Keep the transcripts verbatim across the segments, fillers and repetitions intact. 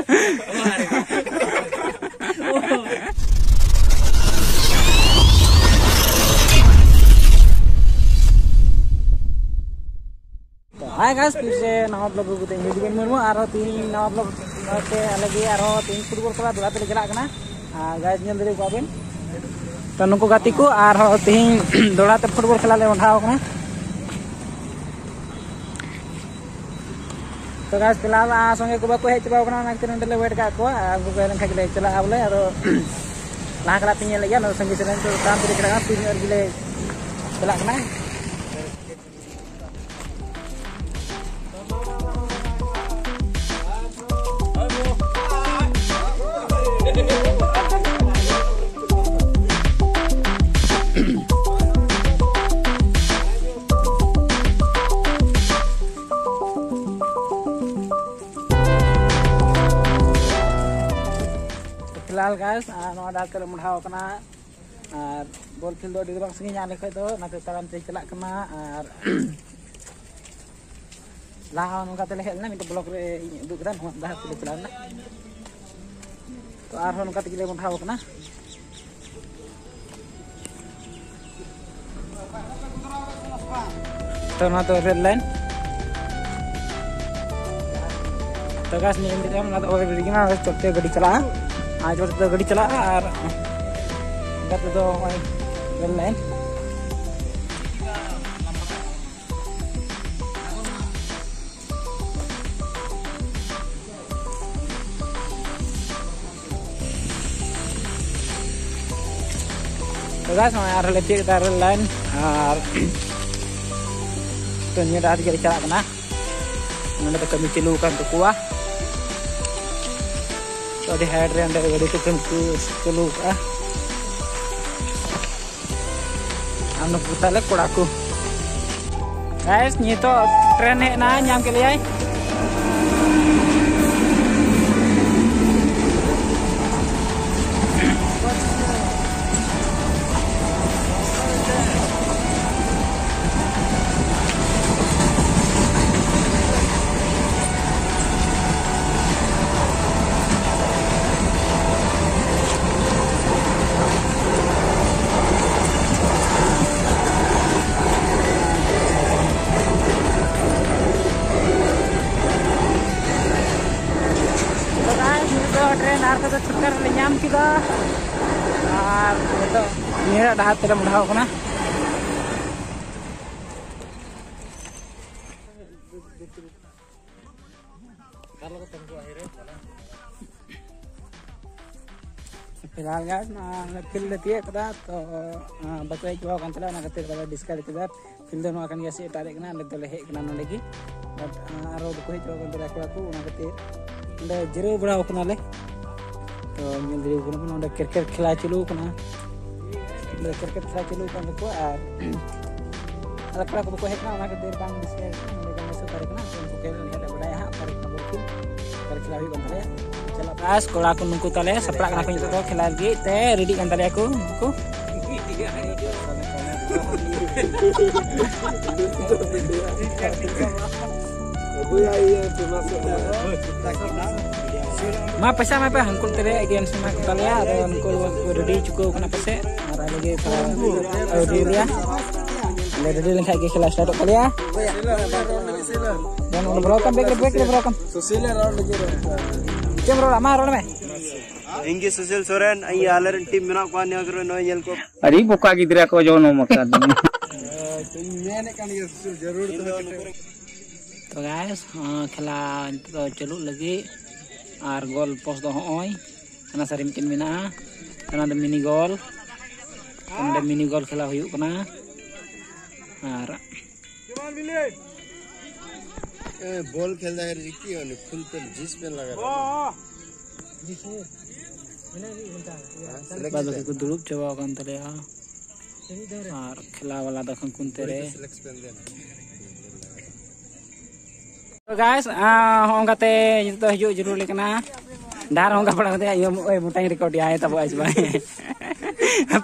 Hai guys, फिर से नवा ब्लॉग को देंगे जुबिन मुर्मू आरो तीन नवा ब्लॉग के लगे आरो तीन फुटबॉल खेला दुला पे चला कना गाइस नेल दरे को बिन तो नुको गाती को आरो तीन दोड़ा ते फुटबॉल खेला ले उठाओ कना तो गाइस फिलहाल आ संगे को बाको हेच बाव कना ना तीन डले वेट का को आगु को लन खाले चला आवले आरो ला कला पिन ले या नो संगे चलन तो काम करे कना तीन और गिले चला कना फिलहाल गाइस नवा डाल तेरे मुढ़ाव कना और बॉल खेल दो डिग्री संगे जाने खै दो नाते ताराम ते चला कना और लाहा नुका तेले हेलना मिट ब्लॉक रे दुक दान हो दा तेले चला ना तो आर हो नुका तेले मुढ़ाव कना तो ना तो रेड लाइन तो guys ni ini kan ada orang begini harus coba gadi cala आज तो गाड़ी चला और गत तो रेल लाइन तो गाइस यार ले पिक दा रेल लाइन और तो न्यू रात गाड़ी चला कना नंदे तो कमी चलू kan तो कुआ तो di head ren dari gadi tu kan ku kelu ah anu putale kodaku guys ni to tren he na nyam ke liai train आर का छुटकार ले नाम किदा आर तो निरा डाहा तेरे मुढ़ाव कना फिलहाल गाइस ना फील्ड तिए कदा तो बकई चुवा kan tela na kate bala discard kida field no akan gasi tarik kena le tole he kena no lagi but aro bकई Chuba kan tela ko una kate ande jero bra kena le तो मिल रही को ना cricket खेला चलू कना ले cricket खेला चलू कन को और अलकड़ा को को हेतना ना के देर बांग दिस के लेकिन से करे कना को के हेटा बडाय हा करे खबर की करे खेला हुई कंतले चला पास कोला को नुको तले सपड़ा कना को तो खेला लगी ते रेडी कंतले को को अबू आई तो ना Ma pesa ma pa hangkul tere against ma kaliya ada hangkul ready cukup kena pese ara lagi kalau dia le ready lang kaya kelas start kaliya dan udah berapa back back berapa social round lagi kem round ama round me ingi social soren ai aler team mena ko ne agro no yel ko ari boka gidra ko jono maka to mene kan ye social jarur तो guys खेला तो चलू लगी और goal post दो होय kana sari mungkin mina kana ada mini gol ada mini gol खेला हुयु कना और ए बॉल खेलदा है रिकी और फुल पे जिस पे लगा जिस मैंने भी घंटा बाद को दुरुप चवा कान तले और खेला वाला दखन कुनते रे तो गाइस आ होंगाते तो हिजु जरूर लेकना डार होंगा पड़ा दे यो ओए मुटाई रिकॉर्ड आए तब आइस बा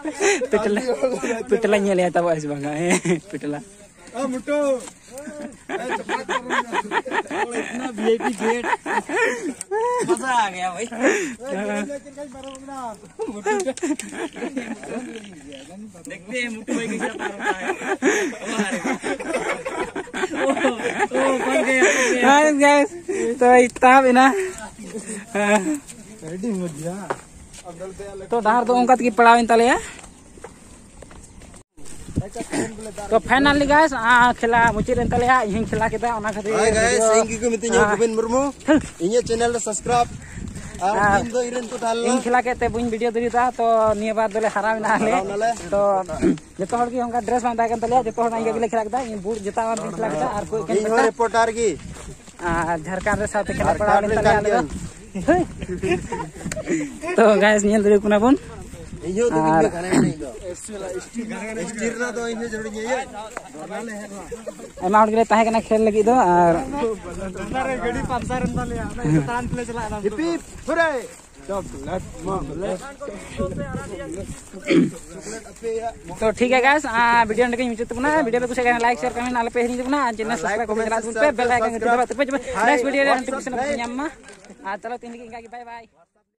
पिटला पिटला ले तब आइस बा पिटला आ मुटो इतना वीआईपी गेट मजा आ गया भाई। देखते हैं मुट्ठू भाई कैसा पार होता है। ओ ओ बन गया। Guys, guys, तो इतना भी ना तो डार तो उनका की पड़ाव इन तले तो फाइनली गाइस आ खेला मुचिर इन तले इन खेला के दा ओना खातिर हाय गाइस इनकी को मितिnya गोविंद मुर्मू इन्या चैनल सब्सक्राइब आ इन दो इरन तो डाल इन खेला के ते बुइन वीडियो दरी दा तो निया बार दले हरा ना ले तो जतो हर की उनका ड्रेस बांधा के तले जतो हर ना खेला के दा इन बूट जता बार खेला के दा और कोई के रिपोर्टर की आ झारखंड रे साथ खेला पड़ा इन तले आले तो गाइस नियल दरी कुना बन इयो तो बिल्कुल खाने नहीं दो स्टीर ना तो इन्हें जरूरी है बनाले है एमा हड़ गेले ताहे कना खेल लगी दो और गाड़ी पंचर अंदर ले आना तान प्ले चला ना हिपी फुरे चॉकलेट चॉकलेट अपे या तो ठीक है गाइस आ वीडियो ने कहीं तो ना वीडियो पे कुछ लाइक शेयर कमेंट नाले पे हिनी ना चैनल सब्सक्राइब कमेंट करा पे बेल आइकन दबा तो नेक्स्ट वीडियो रे नोटिफिकेशन nyamma आ चलो तीन की बाय बाय।